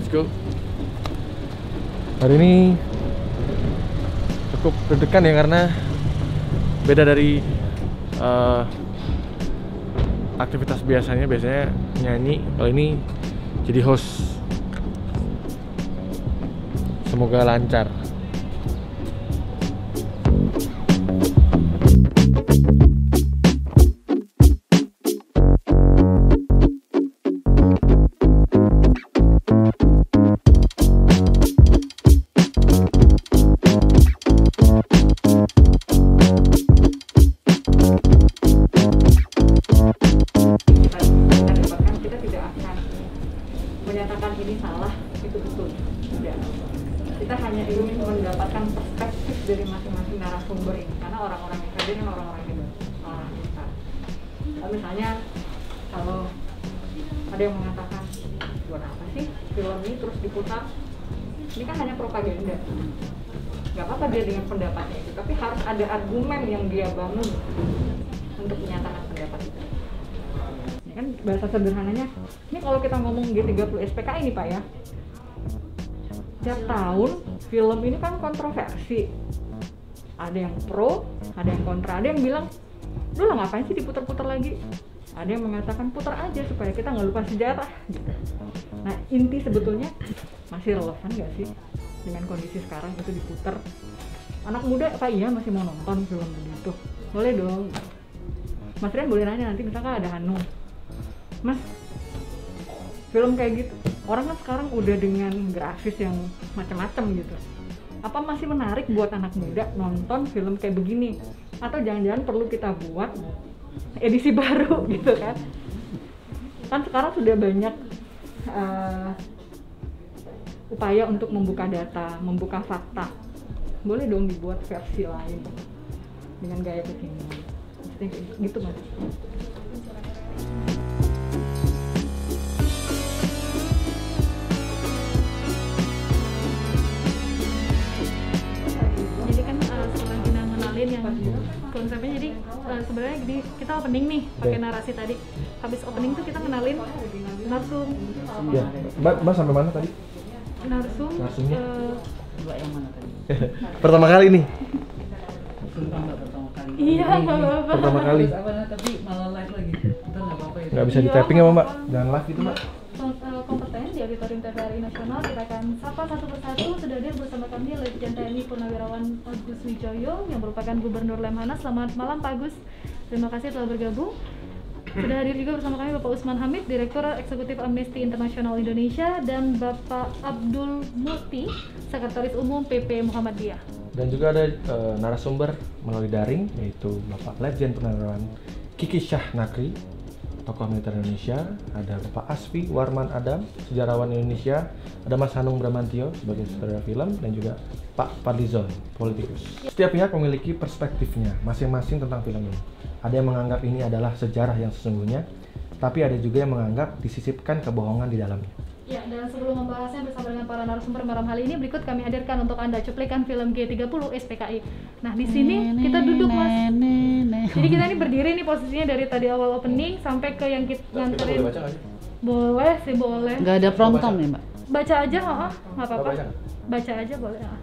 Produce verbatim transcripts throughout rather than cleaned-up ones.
go. Hari ini cukup deg-degan ya karena beda dari uh, aktivitas biasanya. Biasanya nyanyi, kalau ini jadi host. Semoga lancar. Menyatakan ini salah, itu betul. Tidak. Kita hanya ingin mendapatkan perspektif dari masing-masing narasumber ini, karena orang-orang yang hadir kan orang-orang itu, orang kita. Nah, misalnya kalau ada yang mengatakan, buat apa sih film ini terus diputar? Ini kan hanya propaganda. Gak apa-apa dia dengan pendapatnya itu, tapi harus ada argumen yang dia bangun untuk menyatakan pendapat itu. Ini kan bahasa sederhananya, ini kalau kita ngomong G tiga puluh S P K I ini Pak ya, tiap tahun film ini kan kontroversi, ada yang pro, ada yang kontra, ada yang bilang, lu lah ngapain sih diputar-putar lagi, ada yang mengatakan putar aja supaya kita nggak lupa sejarah gitu. Nah inti sebetulnya masih relevan nggak sih dengan kondisi sekarang itu diputar? Anak muda apa iya masih mau nonton film begitu? Boleh dong. Mas Rian boleh nanya nanti, misalkan ada Hanung, Mas, film kayak gitu, orang kan sekarang udah dengan grafis yang macam-macam gitu. Apa masih menarik buat anak muda nonton film kayak begini? Atau jangan-jangan perlu kita buat edisi baru gitu kan? Kan sekarang sudah banyak uh, upaya untuk membuka data, membuka fakta. Boleh dong dibuat versi lain dengan gaya kekinian. Maksudnya kayak gitu Mas. Yang konsepnya jadi uh, sebenarnya jadi kita opening nih pakai narasi tadi. Habis opening tuh kita kenalin narsum. Ya, Mbak, Mbak sampai mana tadi? Narsum. Narsumnya? Uh, Mbak yang mana tadi? Pertama kali nih. Sumpah Mbak pertama kali. Iya, nggak apa-apa. Pertama kali. Apa tapi malah live lagi. Ntar nggak apa-apa ya. Nggak bisa di tapping apa Mbak? Jangan live gitu Mbak. Kompeten di Auditorium T V R I Nasional, kita akan sapa satu persatu. Sudah hadir bersama kami Letjen T N I Purnawirawan Agus Wijoyo yang merupakan Gubernur Lemhanas. Selamat malam Pak Agus, terima kasih telah bergabung. Sudah hadir juga bersama kami Bapak Usman Hamid, Direktur Eksekutif Amnesty International Indonesia, dan Bapak Abdul Muti, Sekretaris Umum P P Muhammadiyah. Dan juga ada uh, narasumber melalui daring, yaitu Bapak Letjen Purnawirawan Kiki Syah Nakri, tokoh militer Indonesia, ada Bapak Asfi Warman Adam, sejarawan Indonesia, ada Mas Hanung Bramantio sebagai sutradara film, dan juga Pak Fadlizon, politikus. Setiap pihak memiliki perspektifnya masing-masing tentang film ini. Ada yang menganggap ini adalah sejarah yang sesungguhnya, tapi ada juga yang menganggap disisipkan kebohongan di dalamnya. Ya, dan sebelum membahasnya bersama dengan para narasumber malam hari ini, berikut kami hadirkan untuk Anda cuplikan film G tiga puluh S P K I. Nah, di sini kita duduk Mas. Jadi kita ini berdiri nih posisinya dari tadi awal opening sampai ke yang kita nganterin. Boleh baca nggak sih? Boleh sih, boleh. Nggak ada promptom ya Mbak? Baca aja, oh, nggak apa-apa. Baca aja boleh. Oh.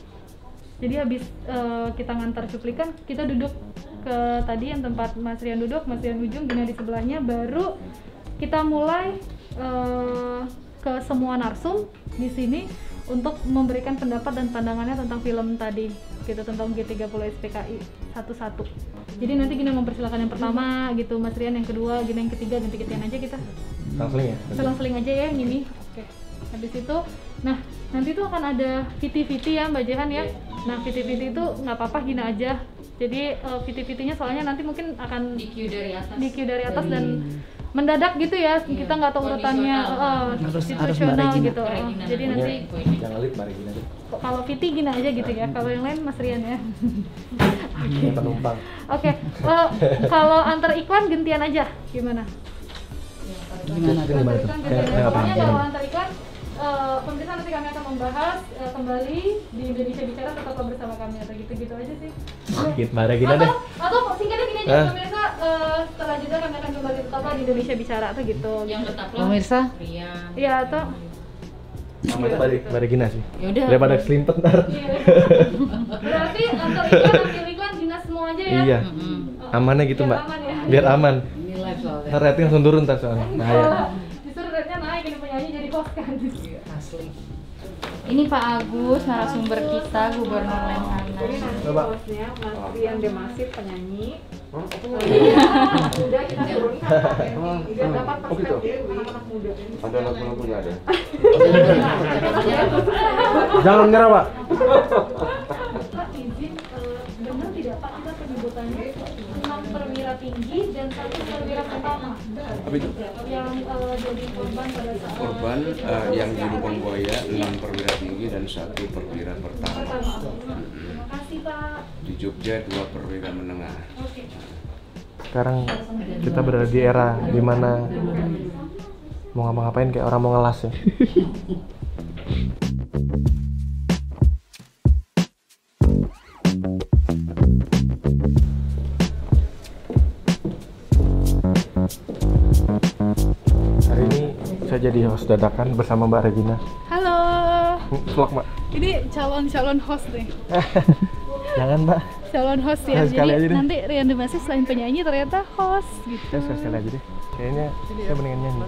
Jadi habis uh, kita ngantar cuplikan, kita duduk ke tadi yang tempat Mas Rian duduk, Mas Rian ujung, Gina di sebelahnya, baru kita mulai uh, ke semua narsum di sini untuk memberikan pendapat dan pandangannya tentang film tadi gitu, tentang G tiga puluh S P K I satu-satu. Jadi nanti Gina mempersilakan yang pertama gitu, Mas Rian yang kedua, Gina yang ketiga, ganti-gantian aja kita. Selang-seling ya? Selang-seling aja ya yang ini. Oke. Habis itu, nah nanti tuh akan ada V T-V T ya Mbak Jehan ya. Nah V T-V T itu nggak apa-apa Gina aja. Jadi uh, V T-V T-nya soalnya nanti mungkin akan di queue dari atas. Di queue dari atas dan mendadak gitu ya, iya. Kita nggak tahu urutannya uh, situasional gitu. Uh, jadi nanti jangan lihat Mbak Regina. Kalau V T Gina aja gitu ya. Kalau yang lain Mas Rian ya. Oke. Penumpang. Oke. Uh, kalau antar iklan gantian aja gimana? Gimana? Gimana tuh? Pokoknya kalau antar iklan Uh, pemirsa nanti kami akan membahas uh, kembali di Indonesia Bicara, tetaplah bersama kami atau gitu-gitu aja sih. Gitu, Mbak Regina deh. Atau singkatnya gini aja, ah. Pemirsa uh, setelah jeda kami akan kembali tetaplah di Indonesia Bicara atau gitu. Yang tetaplah pemirsa? Iya atau Sama balik balik Gina sih. Ya udah. Daripada selimpet ntar. Berarti untuk iklan ambil iklan Gina semua aja ya? Iya. Mm-mm. Amannya gitu Biar Mbak. aman ya. Biar aman. Ini live soalnya. Ntar rating langsung turun ntar soalnya. Bahaya. Justru rate-nya naik ini penyanyi jadi host kan. Iya, asli. Ini Pak Agus, narasumber kita, Gubernur Lemhanas. Jadi nanti Coba. hostnya Mas Rian Demasif penyanyi. Udah kita turunin kakak biar dapat Oh, gitu? perspektif anak-anak muda. Ada lagu-lagunya ada. Jangan nyerah Pak. Pak izin, eh, benar tidak Pak kita penyebutannya enam perwira tinggi dan satu perwira pertama Apa itu? yang eh, jadi korban pada saat Korban eh, yang di Lubang Buaya enam perwira tinggi dan satu perwira pertama. pertama. Terima kasih Pak. Di Jogja dua perwira menengah. Oke. Sekarang kita berada di era dimana mau ngapa-ngapain kayak orang mau ngelas ya. Hari ini saya jadi host dadakan bersama Mbak Regina. Halo. Vlog Mbak. Ini calon-calon host nih. Jangan Mbak. Calon host ya. Nah, sekali Jadi aja deh. nanti Rian Demasif selain penyanyi ternyata host gitu. Ya sekali aja deh. Kayaknya saya mendingan nyanyi.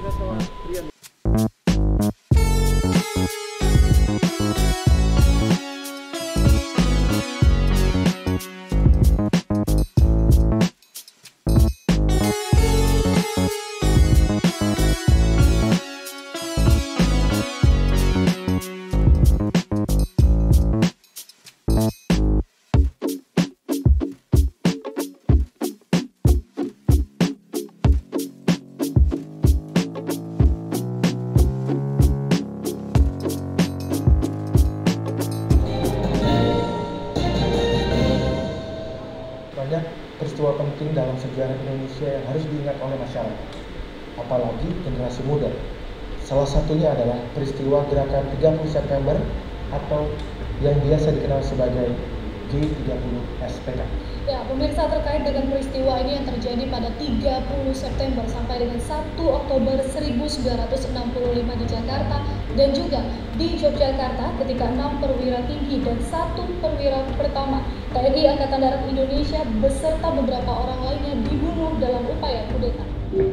Banyak peristiwa penting dalam sejarah Indonesia yang harus diingat oleh masyarakat, apalagi generasi muda. Salah satunya adalah peristiwa gerakan tiga puluh September atau yang biasa dikenal sebagai G tiga puluh S P K. Ya, pemirsa, terkait dengan peristiwa ini yang terjadi pada tiga puluh September sampai dengan satu Oktober seribu sembilan ratus enam puluh lima di Jakarta dan juga di Yogyakarta ketika enam perwira tinggi dan satu perwira pertama T N I Angkatan Darat Indonesia beserta beberapa orang lainnya dibunuh dalam upaya kudeta.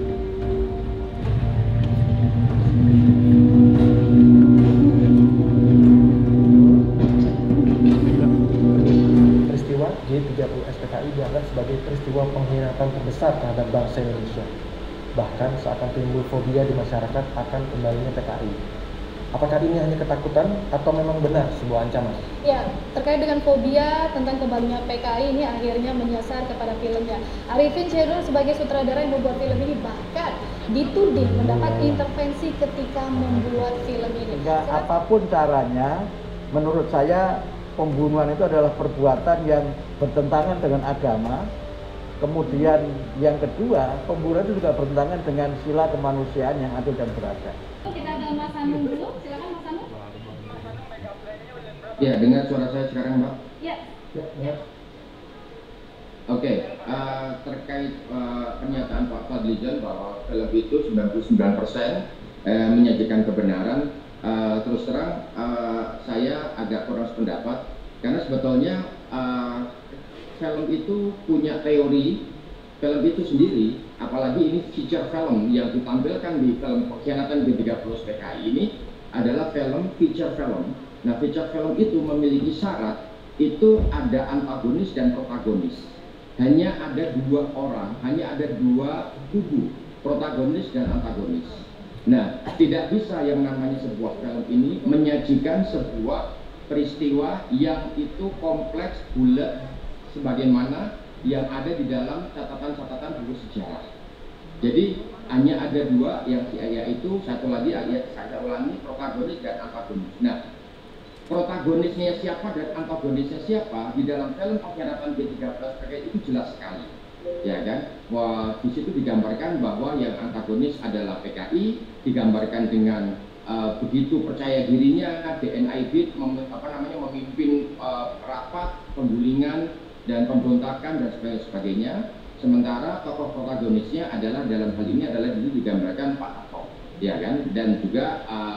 Peristiwa G tiga puluh S P K I dianggap sebagai peristiwa pengkhianatan terbesar terhadap bangsa Indonesia. Bahkan seakan timbul fobia di masyarakat akan kembalinya P K I. Apakah ini hanya ketakutan atau memang benar sebuah ancaman? Ya, terkait dengan fobia tentang kembalinya P K I ini akhirnya menyasar kepada filmnya. Arifin Chedul sebagai sutradara yang membuat film ini bahkan dituding mendapat intervensi ketika membuat film ini. Sehingga apapun caranya, menurut saya pembunuhan itu adalah perbuatan yang bertentangan dengan agama. Kemudian yang kedua, pembunuhan itu juga bertentangan dengan sila kemanusiaan yang adil dan beradab. Kita ada Mas Hanung dulu, silakan Mas Hanung. Ya, dengar suara saya sekarang, Mbak? Ya. Ya. Oke, uh, terkait uh, pernyataan Pak Fadlijon bahwa film itu sembilan puluh sembilan persen eh, menyajikan kebenaran, uh, terus terang uh, saya agak kurang sependapat karena sebetulnya uh, film itu punya teori. Film itu sendiri, apalagi ini feature film yang ditampilkan di film Pengkhianatan G tiga puluh S P K I ini adalah film feature film. Nah, feature film itu memiliki syarat itu ada antagonis dan protagonis. Hanya ada dua orang, hanya ada dua kubu, protagonis dan antagonis. Nah, tidak bisa yang namanya sebuah film ini menyajikan sebuah peristiwa yang itu kompleks, bulat, sebagaimana yang ada di dalam catatan-catatan buku sejarah. Jadi hanya ada dua yang yaitu satu lagi ayat saya ulangi protagonis dan antagonis. Nah, protagonisnya siapa dan antagonisnya siapa di dalam film Pengkhianatan G tiga puluh S P K I itu jelas sekali, ya kan? Wah, di situ digambarkan bahwa yang antagonis adalah P K I, digambarkan dengan uh, begitu percaya dirinya D N I B mem, apa namanya memimpin uh, rapat penggulingan dan pemberontakan dan sebagainya. Sementara tokoh protagonisnya adalah dalam hal ini adalah dulu digambarkan Pak Harto, ya kan, dan juga uh,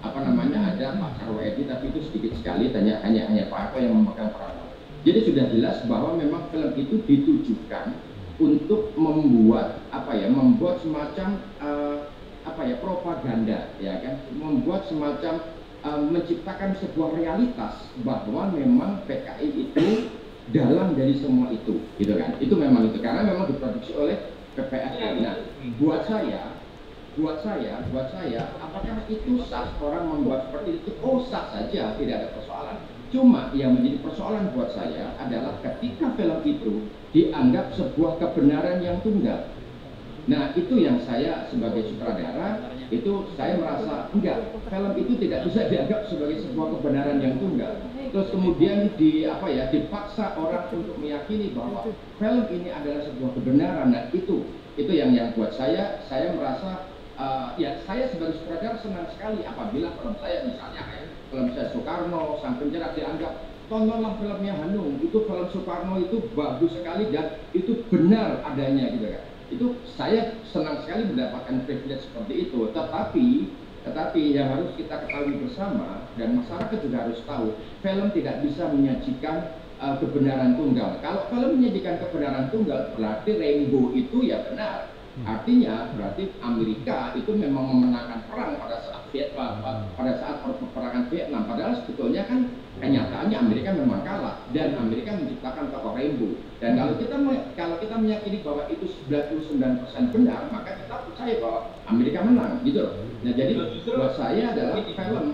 apa namanya ada Pak Karwedi, tapi itu sedikit sekali, hanya hanya hanya Pak Arto yang memegang peran. Jadi sudah jelas bahwa memang film itu ditujukan untuk membuat apa ya, membuat semacam uh, apa ya propaganda, ya kan, membuat semacam uh, menciptakan sebuah realitas bahwa memang P K I itu dalam dari semua itu, gitu kan? Itu memang itu karena memang diproduksi oleh P P S R. Nah, buat saya, buat saya, buat saya, apakah itu sah orang membuat seperti itu? Oh, sah saja, tidak ada persoalan. Cuma yang menjadi persoalan buat saya adalah ketika film itu dianggap sebuah kebenaran yang tunggal. Nah, itu yang saya sebagai sutradara, itu saya merasa enggak, film itu tidak bisa dianggap sebagai sebuah kebenaran yang tunggal. Terus kemudian di apa ya, dipaksa orang untuk meyakini bahwa film ini adalah sebuah kebenaran. Nah, itu itu yang yang buat saya, saya merasa uh, ya saya sebagai sutradara senang sekali apabila film saya misalnya kayak film saya Soekarno, Sang Penjara dianggap tontonlah filmnya Hanung, itu film Soekarno itu bagus sekali dan itu benar adanya gitu kan. Itu saya senang sekali mendapatkan privilege seperti itu. Tetapi tetapi yang harus kita ketahui bersama dan masyarakat juga harus tahu, film tidak bisa menyajikan uh, kebenaran tunggal. Kalau film menyajikan kebenaran tunggal berarti Rainbow itu ya benar. Artinya berarti Amerika itu memang memenangkan perang pada saat Vietnam, pada saat peperangan Vietnam. Padahal sebetulnya kan kenyataannya Amerika memang kalah dan Amerika menciptakan tokoh Rainbow. Dan kalau kita kalau kita meyakini bahwa itu sembilan puluh sembilan persen benar, maka kita percaya bahwa Amerika menang, gitu loh. Nah, jadi buat saya adalah film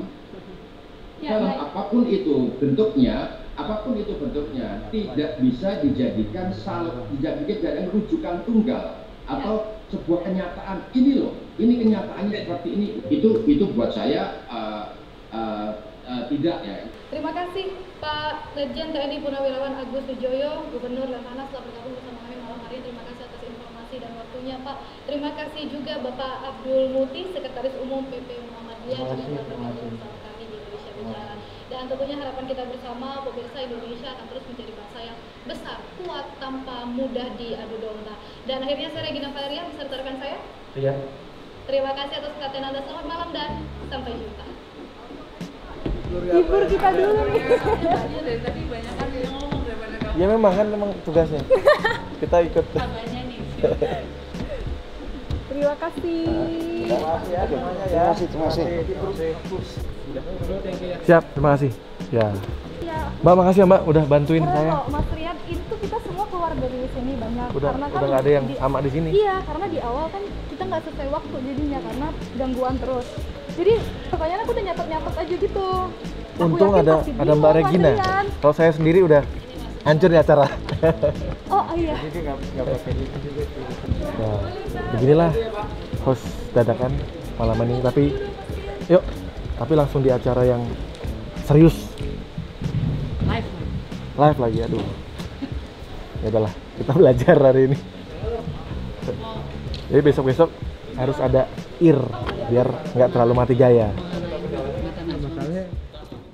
film apapun itu bentuknya, apapun itu bentuknya tidak bisa dijadikan sal, tidak dijadikan rujukan tunggal atau sebuah kenyataan. Ini loh, ini kenyataannya seperti ini. Itu itu buat saya uh, uh, uh, tidak ya. Terima kasih Pak Letjen T N I Purnawirawan Agus Wijoyo, Gubernur Lemhanas telah bergabung bersama kami malam hari. Terima kasih atas informasi dan waktunya Pak. Terima kasih juga Bapak Abdul Muti, Sekretaris Umum P P Muhammadiyah, yang telah bergabung bersama kami di Indonesia Bicara. Dan tentunya harapan kita bersama, pemirsa, Indonesia akan terus menjadi bangsa yang besar, kuat, tanpa mudah diadu domba. Dan akhirnya saya Regina Valeria beserta rekan saya. Iya. Terima kasih atas perhatian Anda. Selamat malam dan sampai jumpa. Hibur kita dulu nih. Dari tadi banyak kan yang ngomong daripada kamu. Ya memang kan memang tugasnya. Kita ikut. Katanya nih. Terima kasih. Terima kasih ya semuanya ya. Terima kasih, terima kasih. Siap, terima kasih. Ya. Ya. Mbak, makasih ya Mbak udah bantuin Udah saya. kok, Mas Rian, itu kita semua keluar dari sini banyak. Udah karena udah kan nggak ada yang di- sama di sini. Iya, karena di awal kan kita nggak sesuai waktu jadinya karena gangguan terus. Jadi pokoknya aku udah nyatet-nyatet aja gitu. Aku Untung yakin ada pasti ada bingung, Mbak Mas Regina. Rian. Kalau saya sendiri udah hancur nih acara. Oh iya. Jadi nggak nggak pakai itu juga. Ya, beginilah host dadakan malam ini. Tapi yuk, tapi langsung di acara yang serius. Live. Live lagi, aduh. Ya udahlah, kita belajar hari ini. Jadi besok-besok harus ada ear biar nggak terlalu mati gaya. Masalahnya